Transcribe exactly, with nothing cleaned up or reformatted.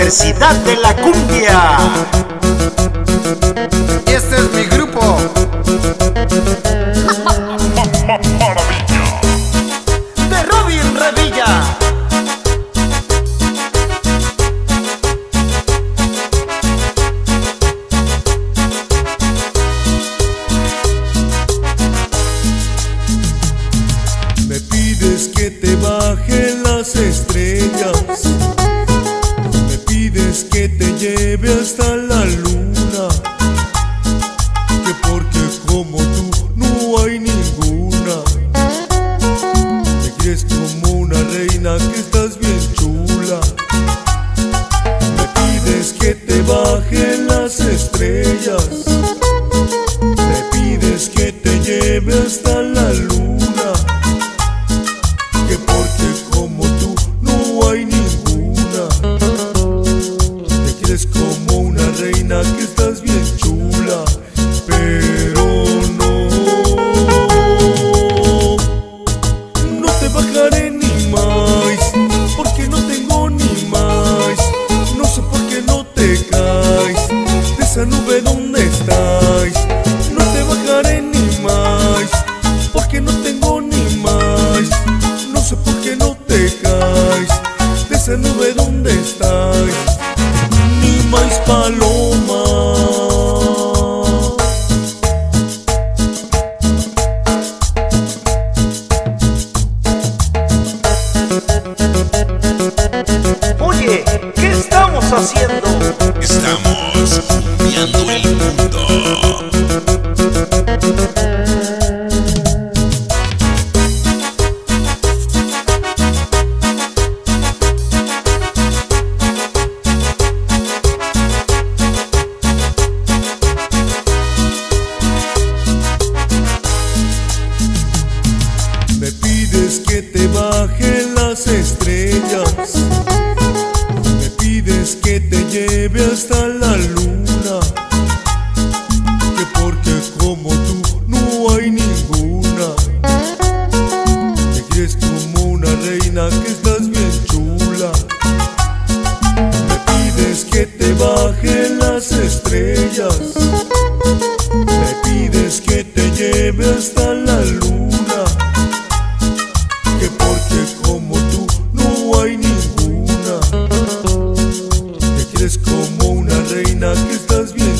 Universidad de la Cumbia. Y este es mi grupo. De Robin Revilla. Me pides que te baje las estrellas, me pides que te lleve hasta la luna, que porque como tú no hay ninguna. Me quieres como una reina, que estás bien chula. Me pides que te baje las estrellas, me pides que te lleve hasta la luna, que porque como tú no hay ninguna. Te quieres como una reina, que estás bien chula, pero no, no te bajaré ni más, porque no tengo ni más. No sé por qué no te caes de esa nube donde estás. No te bajaré ni más, porque no tengo ni más. No sé por qué no te caes de esa nube donde estás. Ni más paloma. Oye, ¿qué estamos haciendo? Estamos cambiando el mundo. Me pides que te baje las estrellas, me pides que te lleve hasta la luna, que porque como tú no hay ninguna. Me quieres como una reina, que estás bien chula. Me pides que te baje las estrellas, me pides que te lleve hasta la luna, que porque como tú no hay ninguna. Te quieres como una reina, que estás bien